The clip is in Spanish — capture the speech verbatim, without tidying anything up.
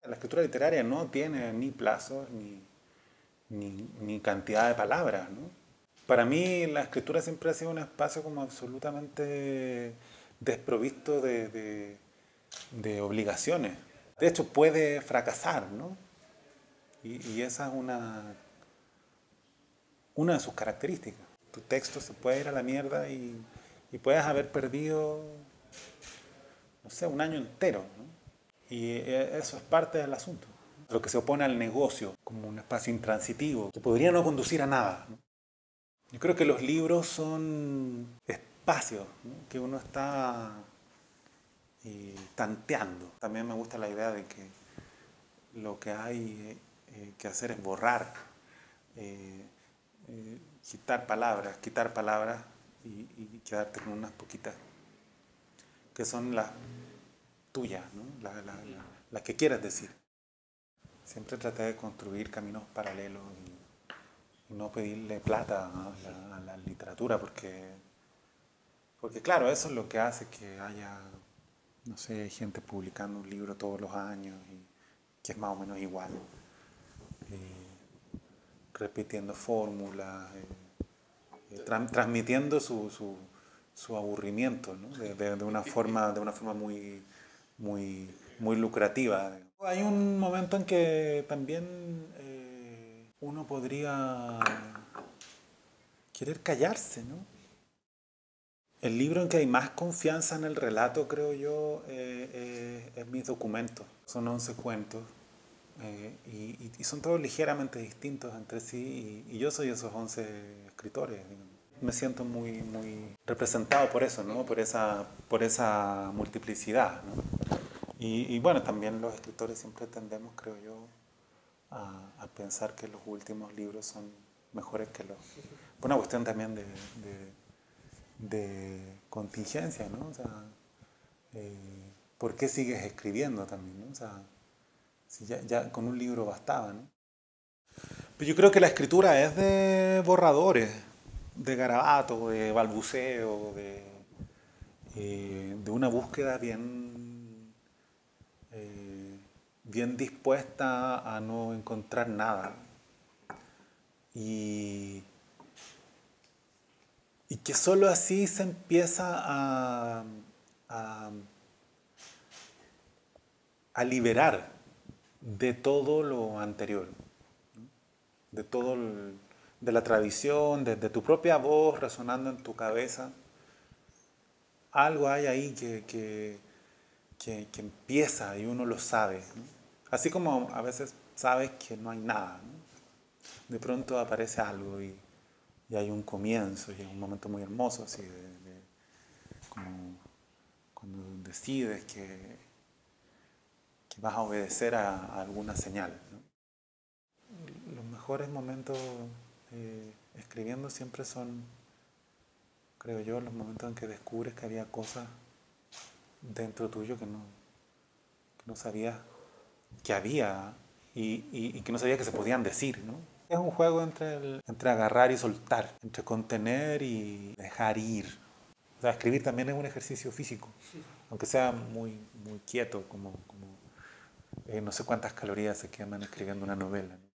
La escritura literaria no tiene ni plazos ni, ni, ni cantidad de palabras, ¿no? Para mí la escritura siempre ha sido un espacio como absolutamente desprovisto de, de, de obligaciones. De hecho puede fracasar, ¿no? Y, y esa es una, una de sus características. Tu texto se puede ir a la mierda y, y puedes haber perdido, no sé, un año entero, ¿no? Y eso es parte del asunto. Lo que se opone al negocio como un espacio intransitivo que podría no conducir a nada, ¿no? Yo creo que los libros son espacios, ¿no?, que uno está eh, tanteando. También me gusta la idea de que lo que hay eh, que hacer es borrar, eh, eh, quitar palabras, quitar palabras y, y quedarte con unas poquitas que son las tuyas, ¿no? Las la, la, la que quieras decir. Siempre traté de construir caminos paralelos y, y no pedirle plata a la, a la literatura porque, porque, claro, eso es lo que hace que haya, no sé, gente publicando un libro todos los años y que es más o menos igual, eh, repitiendo fórmulas, eh, eh, tra transmitiendo su, su, su aburrimiento, ¿no? de, de, de, una forma, de una forma muy, muy, muy lucrativa. Hay un momento en que también eh, uno podría querer callarse, ¿no? El libro en que hay más confianza en el relato, creo yo, eh, eh, es Mis documentos. Son once cuentos eh, y, y, son todos ligeramente distintos entre sí y, y yo soy esos once escritores, digamos. Me siento muy, muy representado por eso, ¿no? Por esa, por esa multiplicidad, ¿no? Y, y bueno, también los escritores siempre tendemos, creo yo, a, a pensar que los últimos libros son mejores que los... Por una cuestión también de, de, de contingencia, ¿no? O sea, eh, ¿por qué sigues escribiendo también, ¿no? O sea, si ya, ya con un libro bastaba, ¿no? Pero yo creo que la escritura es de borradores, de garabato, de balbuceo, de, eh, de una búsqueda bien, eh, bien dispuesta a no encontrar nada. Y, y que solo así se empieza a, a, a liberar de todo lo anterior, de todo el, de la tradición, de, de tu propia voz resonando en tu cabeza. Algo hay ahí que, que, que, que empieza y uno lo sabe, ¿no? Así como a veces sabes que no hay nada, ¿no? De pronto aparece algo y, y hay un comienzo y es un momento muy hermoso, así de, de como cuando decides que, que vas a obedecer a, a alguna señal, ¿no? Los mejores momentos eh, escribiendo siempre son, creo yo, los momentos en que descubres que había cosas dentro tuyo que no, que no sabías que había y, y, y que no sabías que se podían decir, ¿no? Es un juego entre, el, entre agarrar y soltar, entre contener y dejar ir. O sea, escribir también es un ejercicio físico, aunque sea muy, muy quieto, como, como eh, no sé cuántas calorías se queman escribiendo una novela, ¿no?